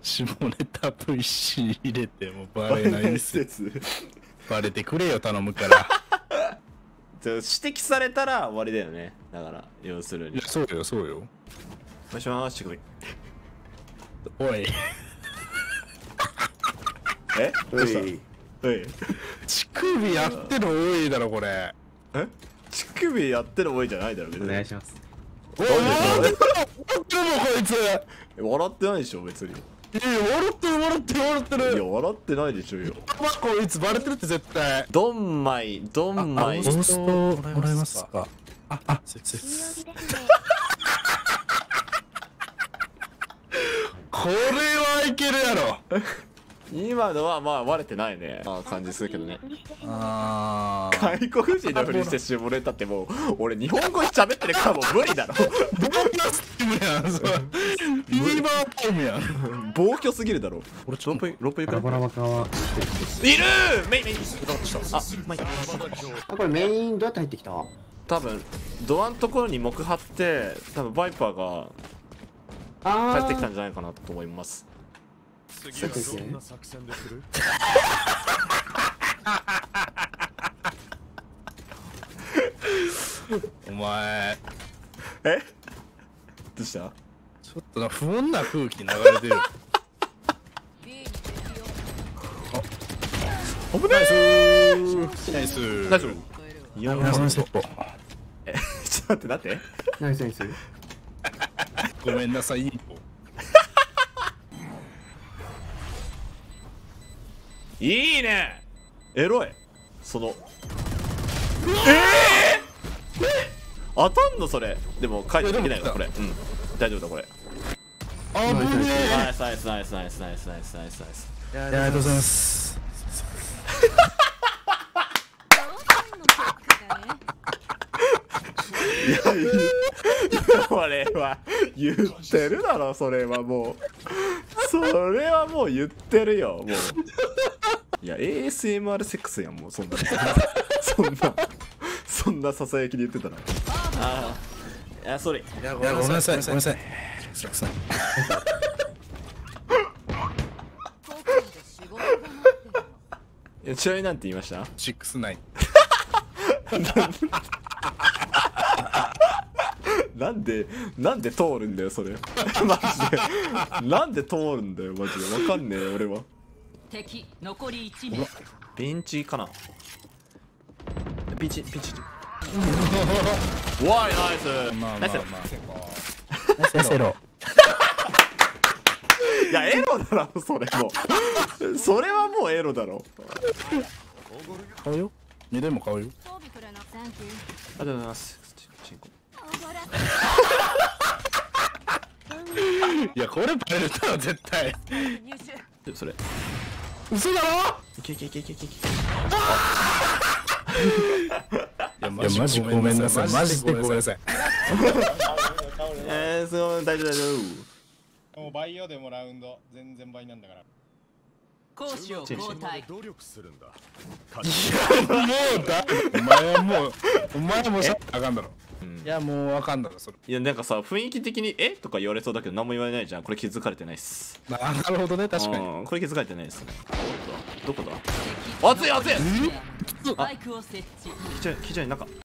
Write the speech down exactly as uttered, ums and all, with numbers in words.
下ネタ ブイシー 入れてもバレない施設バレてくれよ頼むから指摘されたら終わりだよね。だから要するに。 いやそうよそうよ。 もしもし、ごめん。 おいえどうした？ おい乳首やっての多いだろこれ。 え乳首やってる多いじゃないだろ別に。 お願いします。 おい笑ってるもこいつ。 笑ってないでしょ別に。 いや笑ってる笑ってる笑っていやる。 笑ってないでしょよ。 こいつバレてるって絶対。 ドンマイドンマイ。 トーストもらえますか。ああ切々。これはいけるやろ。 今のはまあ割れてないね。あ感じするけどね。 ああ。 外国人のふりして絞れたってもう俺日本語喋ってるからもう無理だろ。 ボーナスタイムやん。そう。フィーバータイムやん。 暴挙すぎるだろ。俺ロープロープ行く。 バラバラ側。 いるメインメイン。あマイあ、これメインどうやって入ってきた？ 多分ドアのところに木張って多分バイパーがああ。 帰ってきたんじゃないかなと思います。 次はどんな作戦でする？ お前えどうした？ ちょっとな不穏な空気流れてる。 危ないナイス。 大丈夫？いやナイスセット。 えちょっと待って待って。 ナイスナイス。 ごめんなさい。 いいね。エロい。そのええ当たんのそれ。でも解除できないわこれ。うん大丈夫だこれ。 あぶねナイスナイスナイスナイスナイスナイスナイスナイス。 え。ありがとうございます。 いやいやこれは言ってるだろ。それはもうそれはもう言ってるよもう。いや エーエスエムアール セックスやんもうそんなそんなそんなささやきで言ってたら。ああいやそれいやごめんなさいごめんなさい。すいません。 いやちなみになんて言いました？ シックスナイン。 なんでなんで通るんだよそれマジでなんで通るんだよマジでわかんねえ俺は。 敵残りいち名。 ベンチかな。ピンチピンチ。わいナイス。 まあまあまナイス。 あ。ナイスエロ。 いやエロだろそれもそれはもうエロだろ。 買うよ。にでも買うよ。 装備くれなサンキュー。 ありがとうございます。 いやこれバレるだろ絶対。 それ嘘だろ。 いけいけいけいけいけいけ。 いやマジごめんなさいマジでごめんなさい。 えー、すごい大丈夫大丈夫。 もう倍よでもラウンド全然倍なんだから。 攻守を交代。 努力するんだ。 もうだお前はもうお前もしあかんだろ。いやもうわかんだろそれ。 いやなんかさ雰囲気的にえとか言われそうだけど何も言われないじゃん。これ気づかれてないっす。 なるほどね確かに。 うんこれ気づかれてないですね。どこだどこだ。熱い熱い。 スパイクを設置。 キチャキチャに中。